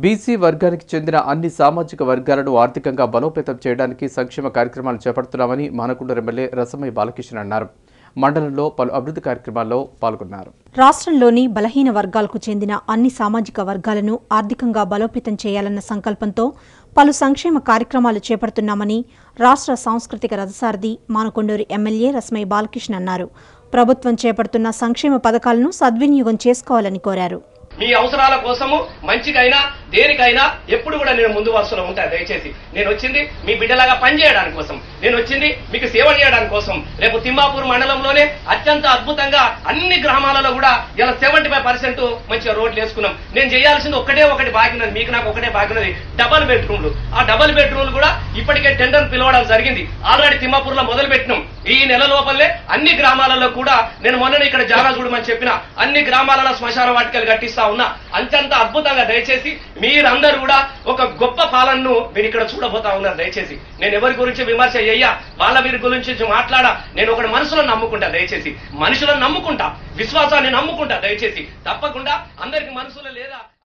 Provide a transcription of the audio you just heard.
BC వర్గానికి చెందిన అన్ని సామాజిక వర్గాలను ఆర్థికంగా బలోపేతం చేయడానికి సంక్షేమ కార్యక్రమాలు చేపడుతున్నామని మానకొండూరు ఎమ్మెల్యే రసమయ్య బాలకిషన్ అన్నారు. మండలంలో పలు అభివృద్ధి కార్యక్రమాల్లో పాల్గొన్నారు. రాష్ట్రంలోని బలహీన వర్గాలకు చెందిన అన్ని సామాజిక వర్గాలను ఆర్థికంగా బలోపేతం చేయాలన్న సంకల్పంతో పలు సంక్షేమ కార్యక్రమాలు చేపడుతున్నామని రాష్ట్ర సాంస్కృతిక రథసారథి మానకొండూరు ఎమ్మెల్యే రసమయ్య బాలకిషన్ అన్నారు. ప్రభుత్వం చేపడుతున్న సంక్షేమ పథకాలను సద్వినియోగం చేసుకోవాలని కోరారు. మీ అవసరాల కోసము మంచికైనా దేనికైనా ఎప్పుడు కూడా నేను ముందు వరుసలో ఉంటాను. దయచేసి నేను వచ్చింది మీ బిడ్డలాగా పనిచేయడానికి కోసం, నేను వచ్చింది మీకు సేవ చేయడానికి కోసం. రేపు తిమ్మాపూర్ మండలంలోనే అత్యంత అద్భుతంగా అన్ని గ్రామాలలో కూడా ఇలా 75% మంచిగా రోడ్లు వేసుకున్నాం. నేను చేయాల్సింది ఒకటి బాకీ ఉన్నది, మీకు నాకు ఒకటే బాకీ ఉన్నది, డబల్ బెడ్రూమ్లు. ఆ డబల్ బెడ్రూమ్లు కూడా ఇప్పటికే టెండర్ పిలవడం జరిగింది. ఆల్రెడీ తిమ్మాపూర్ లో మొదలు పెట్టినాం. ఈ నెల లోపలే అన్ని గ్రామాలలో కూడా నేను మొన్ననే ఇక్కడ జాగా చూడమని చెప్పిన అన్ని గ్రామాలలో శ్మశాన వాటికలు కట్టిస్తా ఉన్నా. అంతంత అద్భుతంగా దయచేసి మీరందరూ కూడా ఒక గొప్ప పాలనను మీరు ఇక్కడ చూడబోతా ఉన్నారు. దయచేసి నేను ఎవరి గురించి విమర్శ చెయ్యా, వాళ్ళ వీరి గురించి మాట్లాడా. నేను ఒకటి మనసులను నమ్ముకుంటా. దయచేసి మనుషులను నమ్ముకుంటా, విశ్వాసాన్ని నమ్ముకుంటా. దయచేసి తప్పకుండా అందరికి మనసులో లేదా